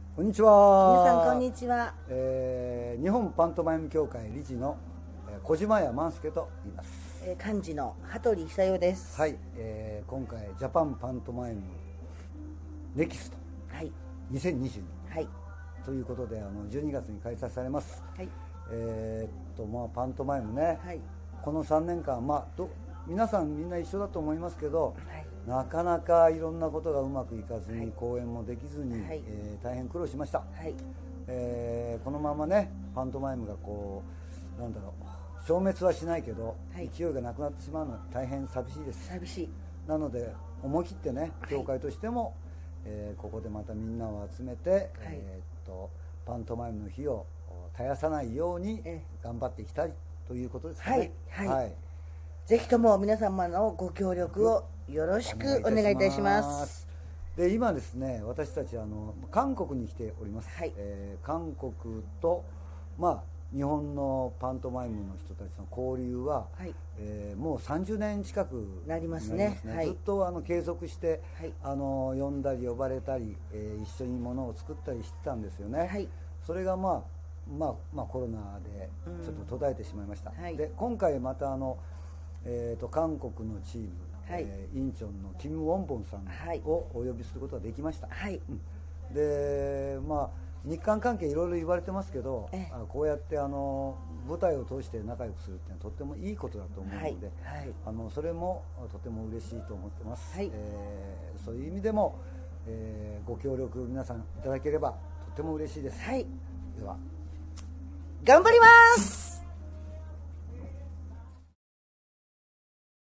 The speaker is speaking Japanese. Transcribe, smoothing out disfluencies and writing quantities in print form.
こんにちは。 皆さんこんにちは。 日本パントマイム協会理事の小島谷万介と言います。 幹事の羽鳥久代です。 はい、今回ジャパンパントマイムネキスト、 はい、 2022、 はい、 ということで12月に開催されます。 はい、 パントマイムね、はい、この3年間、皆さんみんな一緒だと思いますけど、はい、なかなかいろんなことがうまくいかずに、はい、公演もできずに、はい、大変苦労しました。はい、このままねパントマイムが消滅はしないけど、はい、勢いがなくなってしまうのは大変寂しいです。 寂しい。 なので思い切ってね、協会としても、ここでまたみんなを集めて、はい、パントマイムの日を絶やさないように頑張っていきたいということですかね。 はい、はい、はい、ぜひとも皆様のご協力をよろしくお願いいたします。 で、今ですね、私たち韓国に来ております。はい、韓国と日本のパントマイムの人たちの交流は、はい、もう30年近くなりますね。はい、 ずっと継続して、はい、呼んだり呼ばれたり、一緒にものを作ったりしてたんですよね。はい、それがコロナでちょっと途絶えてしまいました。はい、で今回また韓国のチーム、はい、インチョンのキム・ウォンボンさんをお呼びすることができました。はい、で日韓関係いろいろ言われてますけど、こうやって舞台を通して仲良くするっていうのはとってもいいことだと思うので、はいはい、それもとても嬉しいと思ってます。はい、そういう意味でも、ご協力皆さんいただければとても嬉しいです。はい、では頑張ります。